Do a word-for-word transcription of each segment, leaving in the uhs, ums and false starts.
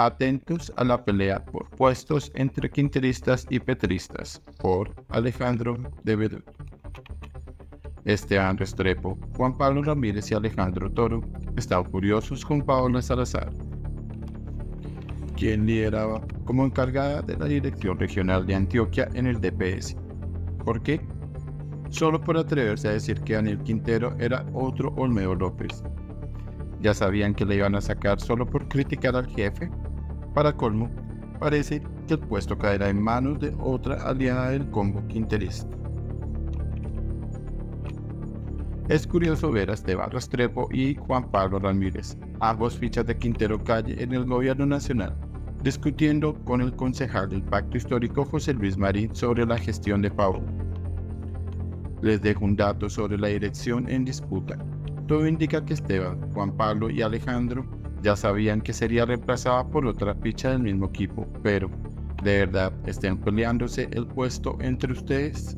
Atentos a la pelea por puestos entre quinteristas y petristas, por Alejandro de Bedut. Esteban Restrepo, Juan Pablo Ramírez y Alejandro Toro estaban furiosos con Paola Salazar, quien lideraba como encargada de la Dirección Regional de Antioquia en el D P S. ¿Por qué? Solo por atreverse a decir que Daniel Quintero era otro Olmedo López. Ya sabían que le iban a sacar solo por criticar al jefe. Para colmo, parece que el puesto caerá en manos de otra aliada del combo quinterista. Es curioso ver a Esteban Restrepo y Juan Pablo Ramírez, ambos fichas de Quintero Calle en el gobierno nacional, discutiendo con el concejal del Pacto Histórico José Luis Marín sobre la gestión de Paola. Les dejo un dato sobre la dirección en disputa. Todo indica que Esteban, Juan Pablo y Alejandro ya sabían que sería reemplazada por otra ficha del mismo equipo, pero ¿de verdad estén peleándose el puesto entre ustedes?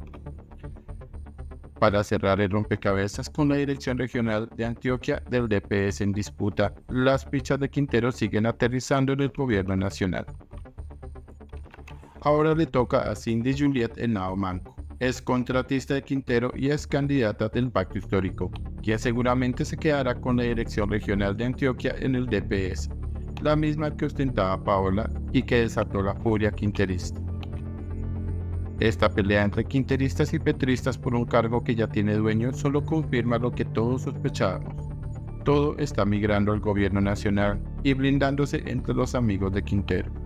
Para cerrar el rompecabezas con la Dirección Regional de Antioquia del D P S en disputa, las fichas de Quintero siguen aterrizando en el gobierno nacional. Ahora le toca a Cindy Juliet Henao Manco. Es contratista de Quintero y es candidata del Pacto Histórico, quien seguramente se quedará con la Dirección Regional de Antioquia en el D P S, la misma que ostentaba Paola y que desató la furia quinterista. Esta pelea entre quinteristas y petristas por un cargo que ya tiene dueño solo confirma lo que todos sospechábamos. Todo está migrando al gobierno nacional y blindándose entre los amigos de Quintero.